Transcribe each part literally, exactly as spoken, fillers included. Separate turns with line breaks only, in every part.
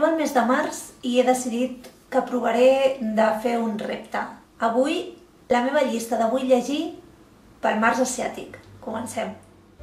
Arriba el mes de març i he decidit que provaré de fer un repte. Avui, la meva llista de vull llegir pel març asiàtic. Comencem.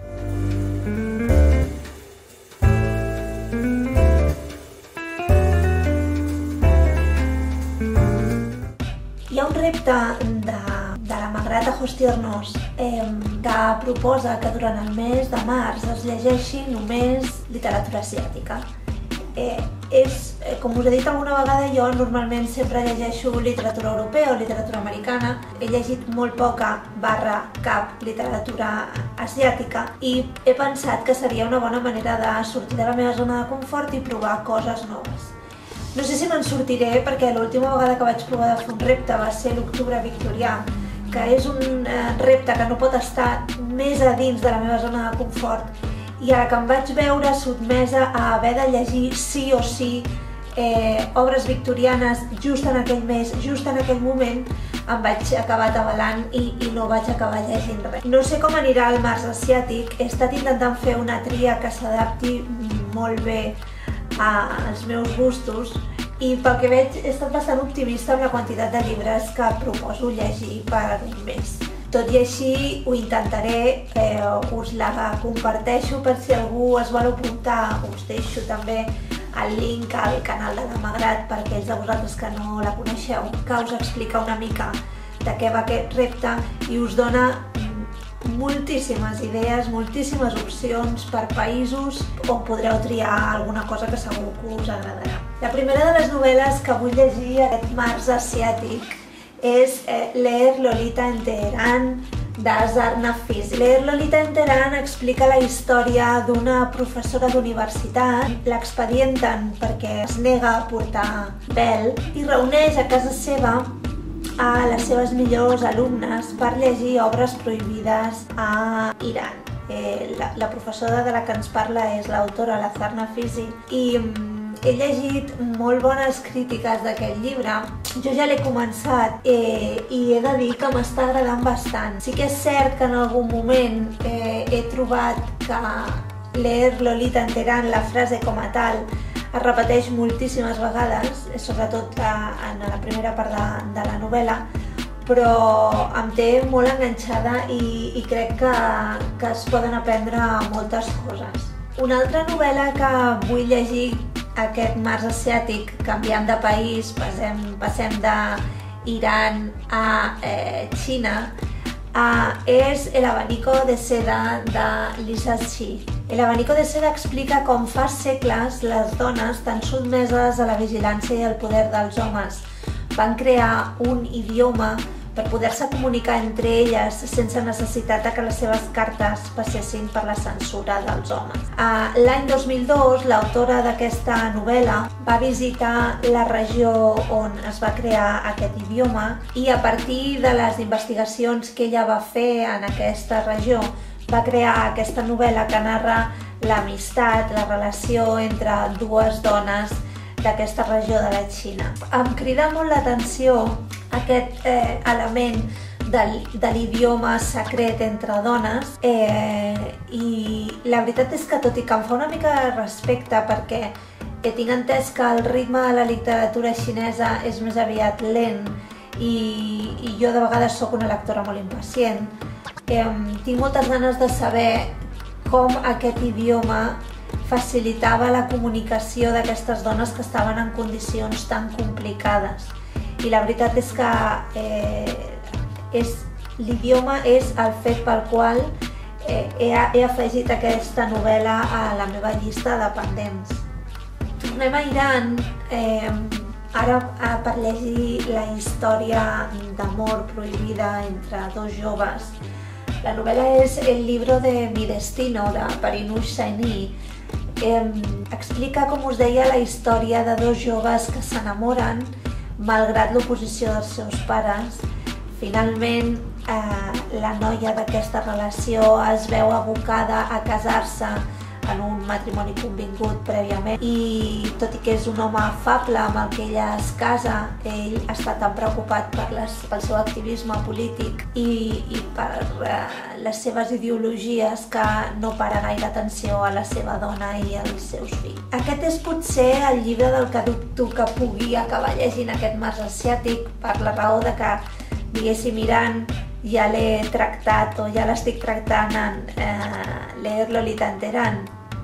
Hi ha un repte de, de la Magrata Hostiernos eh, que proposa que durant el mes de març es llegeixi només literatura asiàtica. Eh, és, eh, com us he dit alguna vegada, jo normalment sempre llegeixo literatura europea o literatura americana. He llegit molt poca barra cap literatura asiàtica i he pensat que seria una bona manera de sortir de la meva zona de confort i provar coses noves. No sé si me'n sortiré perquè l'última vegada que vaig provar de fer un repte va ser l'octubre victorià, que és un eh, repte que no pot estar més a dins de la meva zona de confort, i ara que em vaig veure sotmesa a haver de llegir sí o sí eh, obres victorianes just en aquell mes, just en aquell moment, em vaig acabar atabalant i, i no vaig acabar llegint res. No sé com anirà el març asiàtic, he estat intentant fer una tria que s'adapti molt bé als meus gustos i pel que veig he estat bastant optimista amb la quantitat de llibres que proposo llegir per un mes. Tot i així ho intentaré, eh, us la comparteixo per si algú es vol apuntar, us deixo també el link al canal de la Magrat per aquells de vosaltres que no la coneixeu, que us explica una mica de què va aquest repte i us dona moltíssimes idees, moltíssimes opcions per països on podreu triar alguna cosa que segur que us agradarà. La primera de les novel·les que vull llegir aquest març asiàtic és eh, Leer Lolita en Teherán, de Zarna Fizi. Leer Lolita en Teherán explica la història d'una professora d'universitat. L'expedienten perquè es nega a portar vel i reuneix a casa seva a les seves millors alumnes per llegir obres prohibides a Iran. Eh, la, la professora de la que ens parla és l'autora, la Zarna Fizi, i mm, he llegit molt bones crítiques d'aquest llibre. Jo ja l'he començat eh, i he de dir que m'està agradant bastant. Sí que és cert que en algun moment eh, he trobat que Leer Lolita en Teherán, la frase com a tal, es repeteix moltíssimes vegades, sobretot en la primera part de, de la novel·la, però em té molt enganxada i, i crec que, que es poden aprendre moltes coses. Una altra novel·la que vull llegir aquest març asiàtic, canviant de país, passem, passem d'Iran a eh, Xina, Uh, és El abanico de seda de Lisa Shi. El abanico de seda explica com fa segles les dones, tan sotmeses a la vigilància i al poder dels homes, van crear un idioma per poder-se comunicar entre elles sense necessitat que les seves cartes passessin per la censura dels homes. Uh, L'any dos mil dos, l'autora d'aquesta novel·la va visitar la regió on es va crear aquest idioma i a partir de les investigacions que ella va fer en aquesta regió va crear aquesta novel·la que narra l'amistat, la relació entre dues dones d'aquesta regió de la Xina. Em crida molt l'atenció aquest eh, element de, de l'idioma secret entre dones eh, i la veritat és que tot i que em fa una mica de respecte perquè eh, tinc entès que el ritme de la literatura xinesa és més aviat lent i, i jo de vegades sóc una lectora molt impacient, eh, tinc moltes ganes de saber com aquest idioma facilitava la comunicació d'aquestes dones que estaven en condicions tan complicades. I la veritat és que eh, l'idioma és el fet pel qual eh, he, he afegit aquesta novel·la a la meva llista de pendents. Tornem a Iran, eh, ara per llegir la història d'amor prohibida entre dos joves. La novel·la és El libro de mi destino, de Parinush Saini. Eh, explica, com us deia, la història de dos joves que s'enamoren malgrat l'oposició dels seus pares. Finalment, eh, la noia d'aquesta relació es veu abocada a casar-se en un matrimoni convingut prèviament i tot i que és un home afable amb el que ella es casa, ell està tan preocupat per les, pel seu activisme polític i, i per eh, les seves ideologies que no para gaire atenció a la seva dona i als seus fills. Aquest és potser el llibre del que dubto que pugui acabar llegint aquest Mars asiàtic, per la raó de que, diguéssim, Iran ja l'he tractat o ja l'estic tractant en eh, Leer Lolita en Teherán,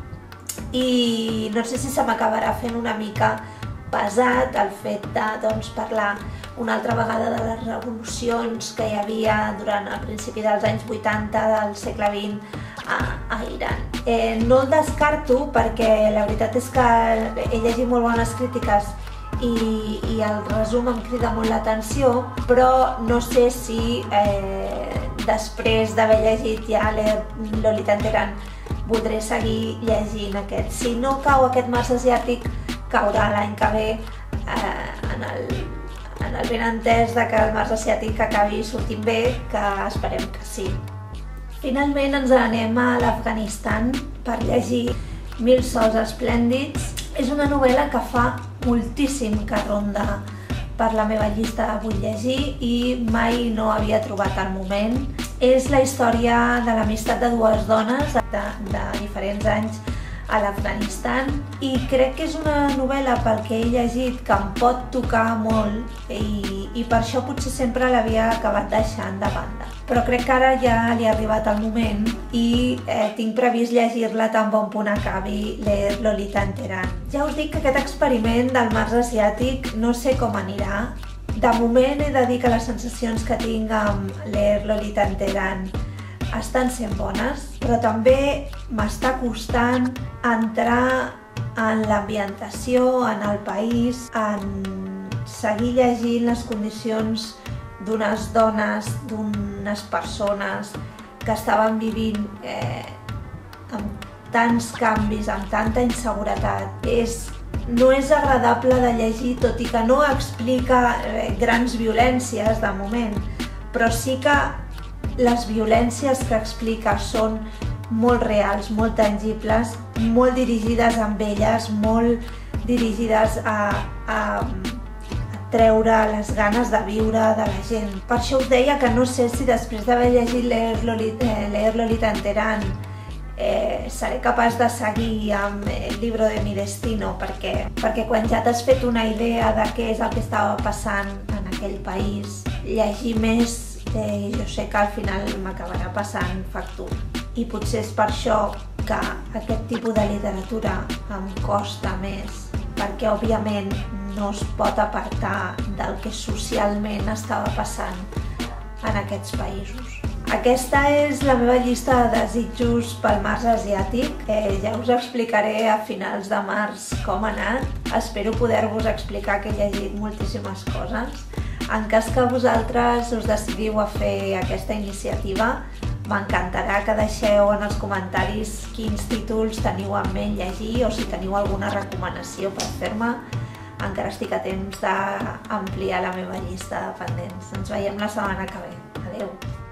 i no sé si se m'acabarà fent una mica pesat el fet de doncs, parlar una altra vegada de les revolucions que hi havia durant el principi dels anys vuitanta del segle vint a, a Iran. Eh, no el descarto perquè la veritat és que he llegit molt bones crítiques i, i el resum em crida molt l'atenció, però no sé si eh, després d'haver llegit ja Leer Lolita en Teherán voldré seguir llegint aquest. Si no cau aquest Mars asiàtic, caurà l'any que ve eh, en, el, en el benentès de que el Mars asiàtic acabi sortint bé, que esperem que sí. Finalment ens anem a l'Afganistan per llegir Mil sols esplèndids. És una novel·la que fa moltíssim que ronda per la meva llista de vull llegir i mai no havia trobat el moment. És la història de l'amistat de dues dones de, de diferents anys a l'Afganistan i crec que és una novel·la, pel que he llegit, que em pot tocar molt i, i per això potser sempre l'havia acabat deixant de banda. Però crec que ara ja li ha arribat el moment i eh, tinc previst llegir-la tan bon punt acabi Leer Lolita en Teherán. Ja us dic que aquest experiment del Mars asiàtic no sé com anirà. De moment he de dir que les sensacions que tinc amb Leer Lolita en Teherán estan sent bones, però també m'està costant entrar en l'ambientació, en el país, en seguir llegint les condicions d'unes dones, d'unes persones que estaven vivint eh, amb tants canvis, amb tanta inseguretat. És, no és agradable de llegir, tot i que no explica eh, grans violències de moment, però sí que les violències que explica són molt reals, molt tangibles, molt dirigides amb elles, molt dirigides a, a, a treure les ganes de viure de la gent. Per això us deia que no sé si després d'haver llegit Leer Lolita, eh, Leer Lolita en Teherán eh, seré capaç de seguir amb El libro de mi destino, perquè, perquè quan ja t'has fet una idea de què és el que estava passant en aquell país, llegir més Eh, jo sé que al final m'acabarà passant factura. I potser és per això que aquest tipus de literatura em costa més, perquè òbviament no es pot apartar del que socialment estava passant en aquests països. Aquesta és la meva llista de desitjos pel Mars asiàtic. Eh, ja us explicaré a finals de març com ha anat. Espero poder-vos explicar que he llegit moltíssimes coses. En cas que vosaltres us decidiu a fer aquesta iniciativa, m'encantarà que deixeu en els comentaris quins títols teniu en ment llegir o si teniu alguna recomanació per fer-me. Encara estic a temps d'ampliar la meva llista de pendents. Ens veiem la setmana que ve. Adeu!